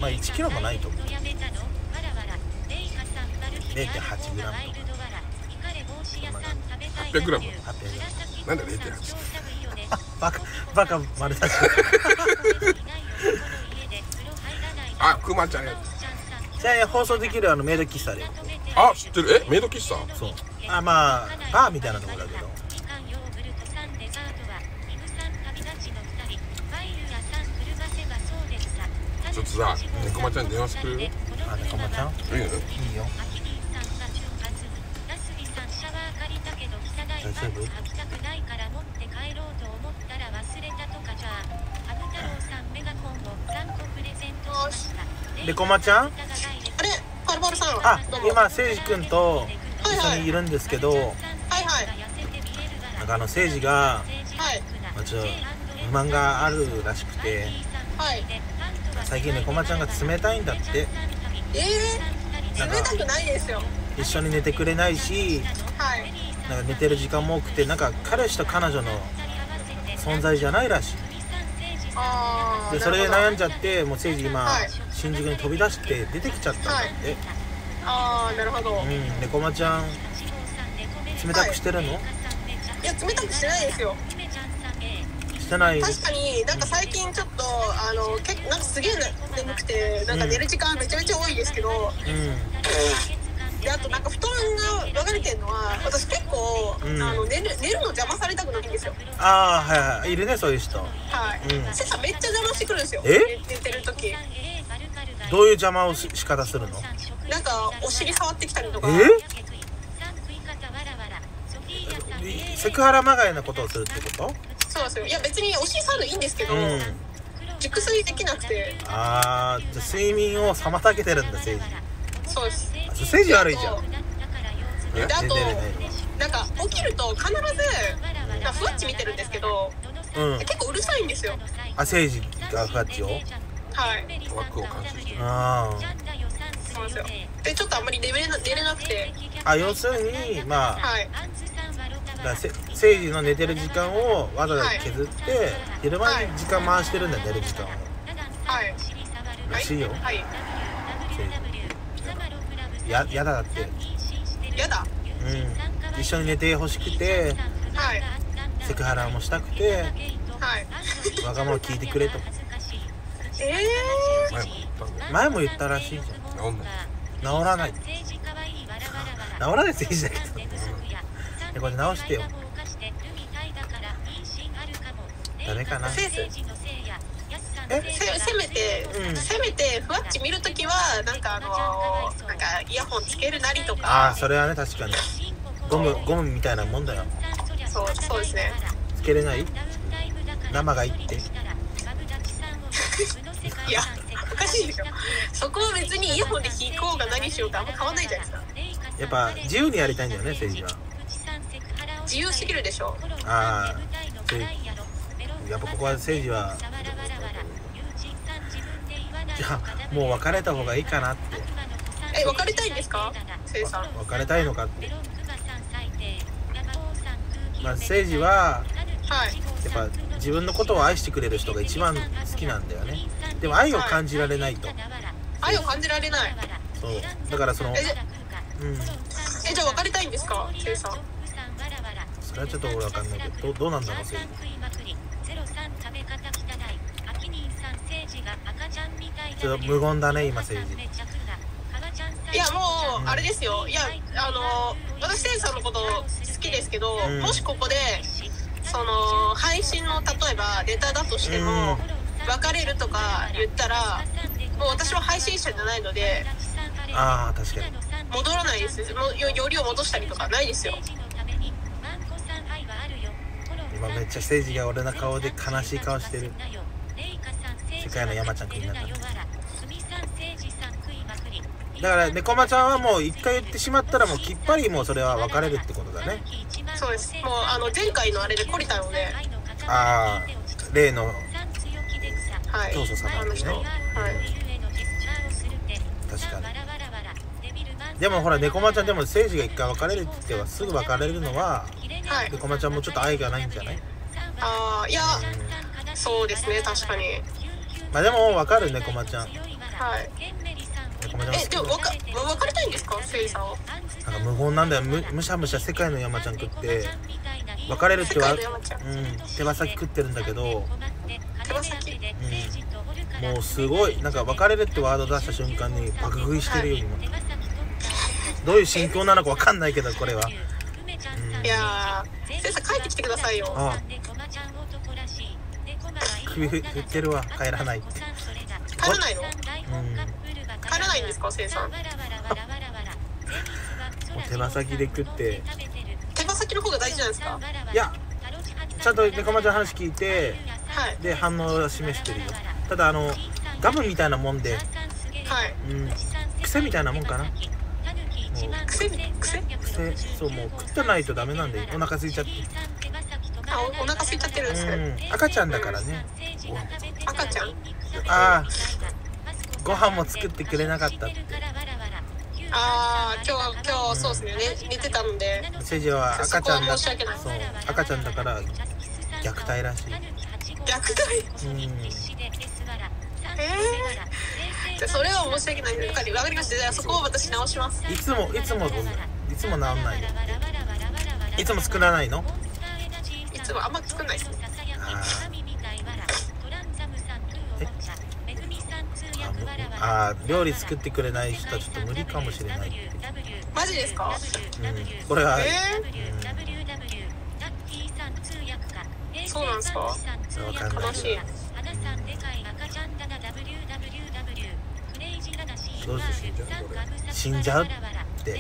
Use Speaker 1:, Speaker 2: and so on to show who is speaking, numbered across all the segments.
Speaker 1: まあ1キロもないと思う。 0.8 グラムとか
Speaker 2: 800グラム。
Speaker 1: 800グラム。
Speaker 2: なんで 0.8？
Speaker 1: バカ丸出し。
Speaker 2: あ、くまちゃんや。
Speaker 1: じゃあ放送できるメイド喫茶で。
Speaker 2: あ、知ってる。メイド喫茶。
Speaker 1: そう。まあバーみたいなところだけど。
Speaker 2: ちょっとさ、猫まちゃんに電話してくれる？
Speaker 1: 猫まちゃん？
Speaker 2: いいの？
Speaker 1: いいよ。大丈夫？猫まちゃん？
Speaker 3: あれ、カルバルさん。
Speaker 1: 今せいじくんと一緒にいるんですけど、
Speaker 3: はいはい。
Speaker 1: なんかせいじが、
Speaker 3: はい。
Speaker 1: ちょっと不満があるらしくて、
Speaker 3: はい。
Speaker 1: 最近猫まちゃんが冷たいんだって。
Speaker 3: 冷たくないですよ。
Speaker 1: 一緒に寝てくれないし、
Speaker 3: はい。
Speaker 1: なんか寝てる時間も多くて、なんか彼氏と彼女の存在じゃないらしい。でそれで悩んじゃって、もうせいじ今、
Speaker 3: はい、
Speaker 1: 新宿に飛び出して出てきちゃったんだって。
Speaker 3: なるほど。
Speaker 1: 猫まちゃん冷たくしてるの？い
Speaker 3: や、冷たくしてないですよ。
Speaker 1: してない。
Speaker 3: 確かになんか最近ちょっと結構なんかすげえ眠くて、なんか寝る時間めちゃめちゃ多いですけど、であとなんか布団が分かれてるのは、私結構、寝るの邪魔されたくないんですよ。
Speaker 1: はいはい、いるねそういう人。
Speaker 3: はい。セさんめっちゃ邪魔してくるんですよ。寝てる時。
Speaker 1: どういう邪魔を仕方するの？
Speaker 3: なんかお尻触ってきたりとか。
Speaker 1: セクハラまがいなことをするってこと？
Speaker 3: そうですよ。いや別にお尻触るのいいんですけど、熟睡できなくて。
Speaker 1: じゃあ睡眠を妨げてるんだせいじ。
Speaker 3: そうです。
Speaker 1: せいじ悪いじゃん。
Speaker 3: であとなんか起きると必ずふわっち見てるんですけど、結構うるさいんですよ。
Speaker 1: せいじがふわっちを？はい。
Speaker 2: 枠を監視してる。
Speaker 3: そうですよ。でちょっとあんまり寝れなくて。
Speaker 1: 要するにまあ、せいじの寝てる時間をわざわざ削って、昼間に時間回してるんだ、寝る時間を。
Speaker 3: はい
Speaker 1: らしいよ。
Speaker 3: はい。
Speaker 1: やだって。
Speaker 3: やだ。
Speaker 1: 一緒に寝てほしくて、セクハラもしたくて、わがまま聞いてくれと。前も言ったらしいじゃん。治らない。治らないせいじだけど。これ直してよ。誰かな。
Speaker 3: せめてふわっち見るときはなんかイヤホンつけるなりとか。
Speaker 1: それはね、確かにゴムみたいなもんだよ。
Speaker 3: そうですね。
Speaker 1: つけれない？生がいいって。
Speaker 3: いやおかしいでしょ。そこは別にイヤホンで弾こうが何しようかあんま変わんないじゃないですか。
Speaker 1: やっぱ自由にやりたいんだよね、せいじは。
Speaker 3: 自由すぎるでしょ。
Speaker 1: やっぱここはせいじはじゃあもう別れた方がいいかなって。
Speaker 3: 別れたいんですか、せいさん。
Speaker 1: 別れたいのかって。せいじはやっぱ自分のことを愛してくれる人が一番好きなんだよね。でも愛を感じられないと。
Speaker 3: 愛を感じられない。
Speaker 1: そうだからじゃあ
Speaker 3: 別れたいんですか、せいさん。
Speaker 1: それはちょっと俺わかんないけど、どうなんだろうせいじ。ちょっと無言だね今せいじ。
Speaker 3: いやもうあれですよ。いや私せいさんのこと好きですけど、もしここで配信の例えばネタだとしても、別れるとか言ったらもう私は配信者じゃないので。
Speaker 1: 確かに
Speaker 3: 戻らないです。もうよりを戻したりとかないですよ。
Speaker 1: 今めっちゃせいじが俺の顔で悲しい顔してる。世界の山ちゃんくんになった。だから猫まちゃんはもう一回言ってしまったらもうきっぱりもうそれは別れるってことだね。
Speaker 3: そうです。もう前回のあれで懲りたので。
Speaker 1: 例の教祖様ですね。確かに。でもほら猫まちゃんでもせいじが一回別れるって言ってはすぐ別れるのは、猫まちゃんもちょっと愛がないんじゃない？
Speaker 3: いや、そうですね、確かに。
Speaker 1: でも分かる猫まちゃん。
Speaker 3: はい
Speaker 1: 猫町ゃん
Speaker 3: でも別れたいんですか、せいさんは。
Speaker 1: なんか無言なんだよ。むしゃむしゃ世界の山ちゃん食って別れるっては、手羽先食ってるんだけど、
Speaker 3: 手羽先、
Speaker 1: もうすごいなんか別れるってワード出した瞬間に爆食いしてるようにも、どういう心境なのかわかんないけど、これは、
Speaker 3: いやー、せいさん帰ってきてくださいよ。
Speaker 1: ああ、首振ってるわ、帰らないって。
Speaker 3: 帰らないの？帰らないんですか、せいさん。
Speaker 1: もう手羽先で食って。
Speaker 3: 手羽先の方が大事じゃないですか。
Speaker 1: いや、ちゃんと猫町の話聞いて、
Speaker 3: はい。
Speaker 1: で反応を示してるよ。ただガムみたいなもんで、
Speaker 3: はい。
Speaker 1: 癖みたいなもんかな。もう
Speaker 3: 癖？
Speaker 1: そう、もう食ってないとダメなんで、お腹空いちゃって。
Speaker 3: あ、お腹空いちゃってるんですね。
Speaker 1: 赤ちゃんだからね。
Speaker 3: 赤ちゃん？
Speaker 1: ああ、ご飯も作ってくれなかったって。
Speaker 3: ああ、今日そうですね、寝てたので。
Speaker 1: セジは赤ちゃんだ。
Speaker 3: そこは申し訳ない。
Speaker 1: そう、赤ちゃんだから虐待らしい。
Speaker 3: 虐待？じゃあそれは申し訳ない。わかりました。じゃあそこを私直します。
Speaker 1: いつも治んないよ。いつも作らないの？
Speaker 3: いつもあんま作んないですね。
Speaker 1: 料理作ってくれない人はちょっと無理かもしれないって。
Speaker 3: マジですか？
Speaker 1: これは、
Speaker 3: そうなんですか？
Speaker 1: わかんない。
Speaker 3: 悲しい。
Speaker 1: どうして死んじゃうって。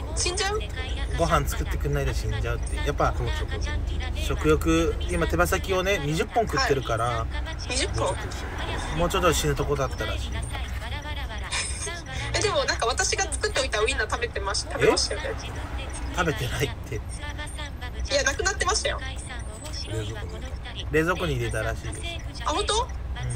Speaker 3: 死んじゃう？
Speaker 1: ご飯作ってくんないで死んじゃうって。やっぱ食欲、今手羽先をね20本食ってるから、
Speaker 3: 20本？
Speaker 1: もうちょっと死ぬとこだったらしい。
Speaker 3: でもなんか私が作っておいたウインナー食べましたよね。
Speaker 1: 食べてないって。
Speaker 3: いや、なくなってましたよ。
Speaker 1: 冷蔵庫に入れたらしいです。
Speaker 3: あ、本当？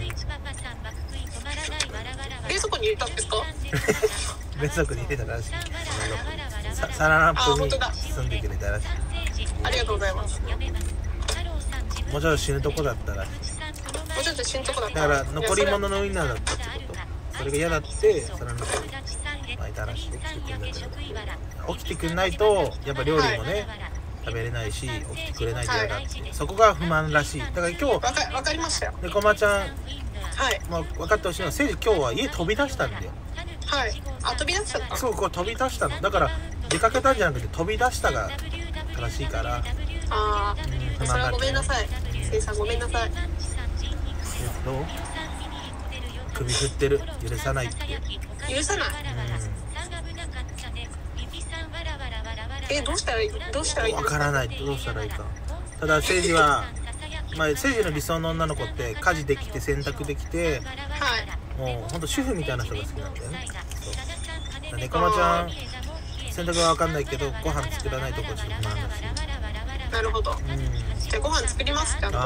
Speaker 3: 冷蔵庫に入れたんですか？
Speaker 1: 冷蔵庫に入れたらしい。サランラップに包んでくれたらしい。
Speaker 3: ありがとうございます。
Speaker 1: もうちょっと死ぬとこだったらしい。
Speaker 3: もうちょっと死ぬとこだった。
Speaker 1: だから残り物のウインナーだったってこと。それが嫌だってサランラップに巻いたらしい。起きてくんないとやっぱ料理もね、食べれないし、起きてくれないと嫌だって、そこが不満らしい。だから今日
Speaker 3: わかりましたよ。
Speaker 1: 猫間ちゃん、
Speaker 3: はい、
Speaker 1: 分かってほしいのは、せいじ今日は家飛び出したんだよ。
Speaker 3: はい。あ、飛び出しちゃった。
Speaker 1: そう、こう飛び出したの。だから出かけたんじゃなくて飛び出したが正しいから。
Speaker 3: ああ、それはごめんなさい。せいさんごめんなさい。
Speaker 1: どう？首振ってる。許さないって。
Speaker 3: 許さない。どうしたらいい？
Speaker 1: わからない。どうしたらいいか。ただせいじは、せいじの理想の女の子って家事できて洗濯できて、
Speaker 3: はい、
Speaker 1: もうほんと主婦みたいな人が好きなんだよね。そう。猫間ちゃん洗濯はわかんないけどご飯作らないとこちょっと不満だし。
Speaker 3: なるほど。じゃあご飯作りますちゃんと。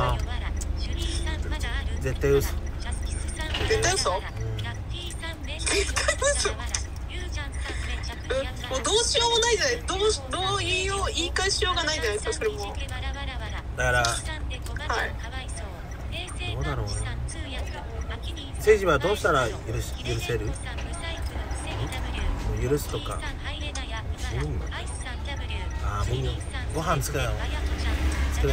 Speaker 1: 絶対嘘。
Speaker 3: 絶対嘘？絶対嘘？もうどうしようもないじゃない。どう言い返しようがないじゃないですか、それも。
Speaker 1: だから、はい、どうだろうね。せいじはどうしたら許せる？許すとか。ご飯作れない。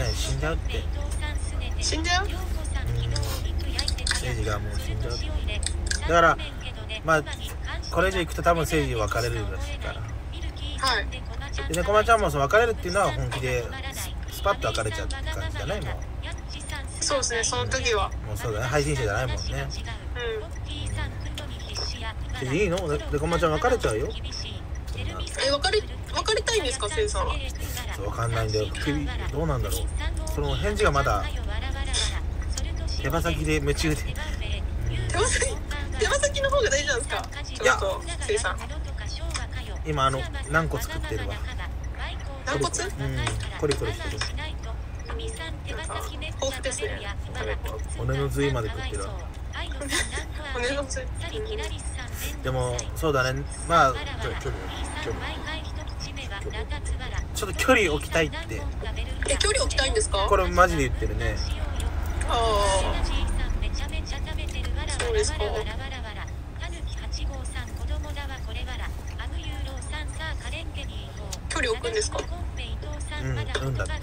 Speaker 1: 死んじゃうって。
Speaker 3: 死んじゃう？
Speaker 1: せいじがもう死んじゃう。だからこれ以上行くと多分せいじ別れるらしいから。
Speaker 3: はい。
Speaker 1: で猫間ちゃんも別れるっていうのは本気でスパッと別れちゃうって感じだね。もう
Speaker 3: そうですね、その時は。
Speaker 1: もうそうだね、配信者じゃないもんね。せいじいいの？猫間ちゃん別れちゃうよ。
Speaker 3: 別れたいんですか、せいさんは。
Speaker 1: 分かんないんだよ。どうなんだろう。その返事がまだ手羽先で夢中で。
Speaker 3: 手羽先の方が大事なんですか？ちょっとせいさん。
Speaker 1: 今何個作ってるわ。
Speaker 3: 軟骨？
Speaker 1: コリコリしてる。
Speaker 3: 豊富ですね。
Speaker 1: 骨の髄まで食ってるわ。
Speaker 3: 骨の髄。
Speaker 1: でもそうだね。ちょっと距離置きたいって。
Speaker 3: 距離置きたいんですか？
Speaker 1: これマジで言ってるね。
Speaker 3: ああ。そうですか。 くんですか？
Speaker 1: うんだって。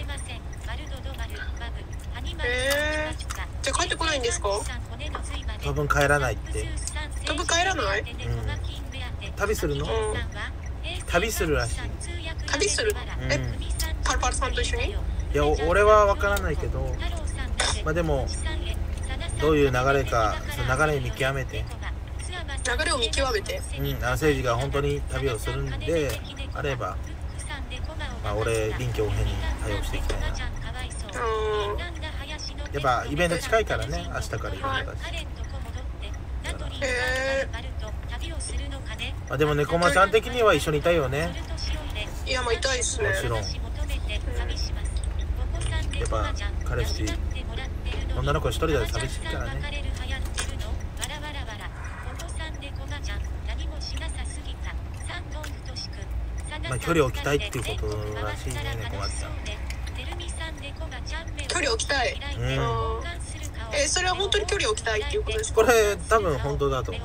Speaker 3: じゃあ帰ってこないんですか？
Speaker 1: 多分帰らないって。
Speaker 3: 多分帰らない？
Speaker 1: 旅するの？旅するらしい。
Speaker 3: 旅するの？パルパルさんと一緒に？
Speaker 1: いや俺は分からないけど、まあでもどういう流れか、その流れを見極めて、
Speaker 3: 流れを見極めて、
Speaker 1: 政治が本当に旅をするんであれば、まあ俺臨機応変に対応していきたいな。やっぱイベント近いからね、明日からイベントだし。まあでも猫間ちゃん的には一緒にいたいよね。
Speaker 3: いや、まあ痛いですね。
Speaker 1: もちろん。やっぱ彼氏女の子一人だと寂しいからね。まあ距離を置きたいっていうことらしいね、猫間ちゃん。
Speaker 3: 距離を置きたい。それは本当に距離を置きたいっていうことですか？
Speaker 1: これ多分本当だと思う。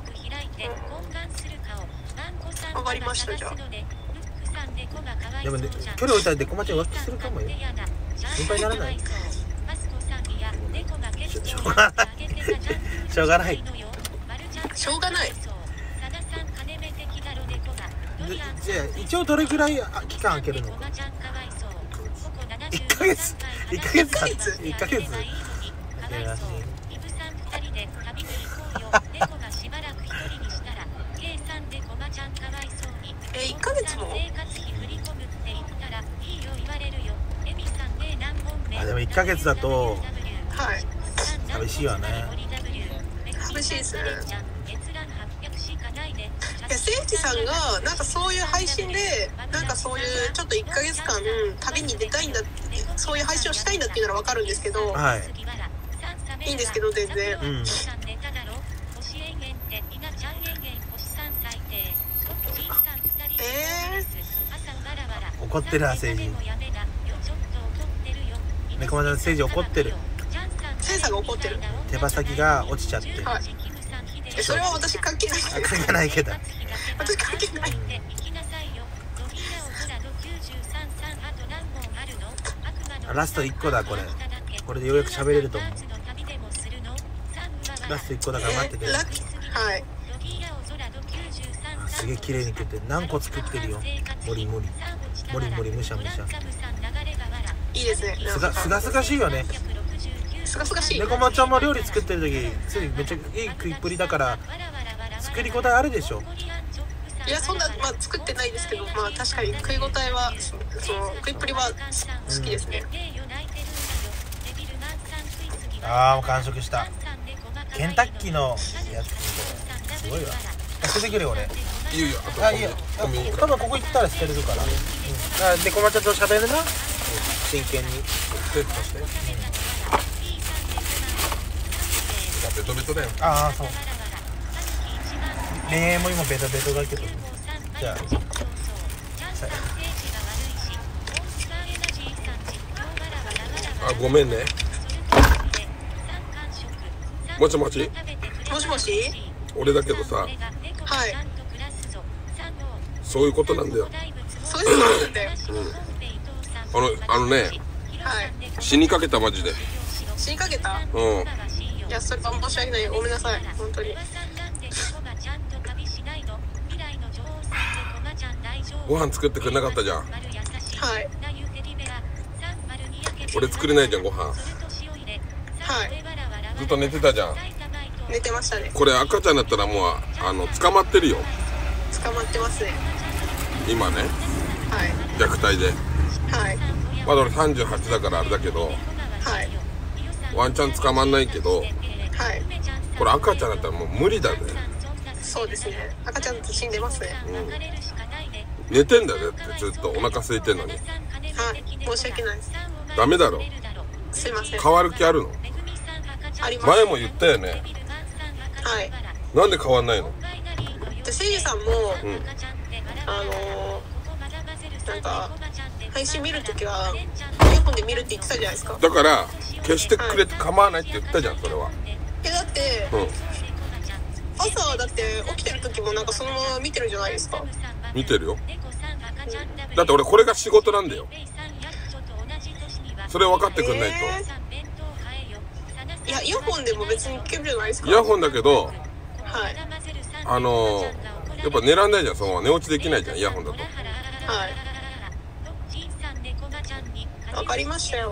Speaker 3: わかりました。じゃあ
Speaker 1: でもね、距離を置いたら猫間ちゃん浮気するかもよ。心配にならない？しょうがないしょうがない
Speaker 3: しょうがない。
Speaker 1: じゃあ一応どれぐらい期間空けるのか。1ヶ月1ヶ月1ヶ月
Speaker 3: 1ヶ月も？
Speaker 1: でも1ヶ月だと
Speaker 3: はい
Speaker 1: 寂しいわね。
Speaker 3: 寂しいですね。いや、せいじさんがなんかそういう配信でなんかそういうちょっと1ヶ月間旅に出たいんだって、そういう配信をしたいんだっていうのは分かるんですけど、
Speaker 1: はい、
Speaker 3: いいんですけど全然、
Speaker 1: 怒ってるわ、政治。猫間ちゃん、政治怒ってる。
Speaker 3: せいさんが怒ってる。
Speaker 1: 手羽先が落ちちゃって。
Speaker 3: はい。それは私関係ない。
Speaker 1: 関係ないけど。
Speaker 3: 私関係ない。
Speaker 1: ラスト1個だこれ。これでようやく喋れると思う。ラスト1個だから待ってて。
Speaker 3: はい。
Speaker 1: すげえ綺麗に食って何個作ってるよ。もりもりむしゃむしゃ。
Speaker 3: いいですね。
Speaker 1: すがすがしいよね。
Speaker 3: すがすがしい。
Speaker 1: 猫間ちゃんも料理作ってる時ついめっちゃいい食いっぷりだから作り応えあるでしょ。
Speaker 3: いや、そんな、まあ、作ってないですけど、まあ確かに食い応えはその食いっぷりは好きですね。
Speaker 1: ああ、もう完食した。ケンタッキーのやつすごいわ。捨ててくれ俺。
Speaker 2: いいよ。
Speaker 1: あ、いいよ。多分ここ行ったら捨てれるから。でこまちゃんと喋るな。真剣に。
Speaker 2: セットして。ベトベトだよ。
Speaker 1: ああ、そう。恋愛も今ベトベトだけど。じゃあ。
Speaker 2: あ、ごめんね。もしもし。
Speaker 3: もしもし。
Speaker 2: 俺だけどさ。
Speaker 3: はい。
Speaker 2: そういうことなんだよ。
Speaker 3: そういうことなんだよ。
Speaker 2: あのね。
Speaker 3: はい。
Speaker 2: 死にかけたマジで。
Speaker 3: 死にかけた？
Speaker 2: うん。
Speaker 3: いや、それは申し訳ない。ごめんなさい。本当に。
Speaker 2: ご飯作ってくれなかったじゃん。
Speaker 3: はい。
Speaker 2: 俺作れないじゃん、ご飯。
Speaker 3: はい。
Speaker 2: ずっと寝てたじゃん。
Speaker 3: 寝てましたね。
Speaker 2: これ赤ちゃんだったらもう捕まってるよ。
Speaker 3: 捕まってますね。
Speaker 2: 今ね。
Speaker 3: はい。
Speaker 2: 虐待で。
Speaker 3: はい。
Speaker 2: まだ俺38だからあれだけど。
Speaker 3: はい。
Speaker 2: ワンチャン捕まんないけど。
Speaker 3: はい。
Speaker 2: これ赤ちゃんだったらもう無理だね。
Speaker 3: そうですね。赤ちゃんと死んでますね。
Speaker 2: 寝てんだよだってずっとお腹空いてんのに。
Speaker 3: はい。申し訳ないです。
Speaker 2: ダメだろ。
Speaker 3: すいません。
Speaker 2: 変わる気あるの？
Speaker 3: あります。
Speaker 2: 前も言ったよね。
Speaker 3: はい。
Speaker 2: なんで変わんないの？
Speaker 3: で、せいじさんも、なんか配信見るときはイヤホンで見るって言ってたじゃないですか。
Speaker 2: だから消してくれて構わないって言ったじゃん、それは。
Speaker 3: だって、朝だって起きてる時もなんかそのまま見てるじゃないですか。
Speaker 2: 見てるよ。 だって俺これが仕事なんだよ。それ分かってくんないと。
Speaker 3: いや、イヤホンでも別に聞けるじゃないですか。
Speaker 2: イヤホンだけど、
Speaker 3: はい。
Speaker 2: やっぱ寝らんないじゃん、そのまま寝落ちできないじゃん、イヤホンだと。
Speaker 3: はい。わかりましたよ。
Speaker 2: だ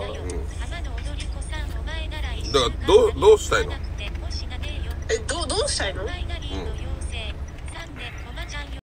Speaker 2: からどうしたいの？
Speaker 3: どうしたいの？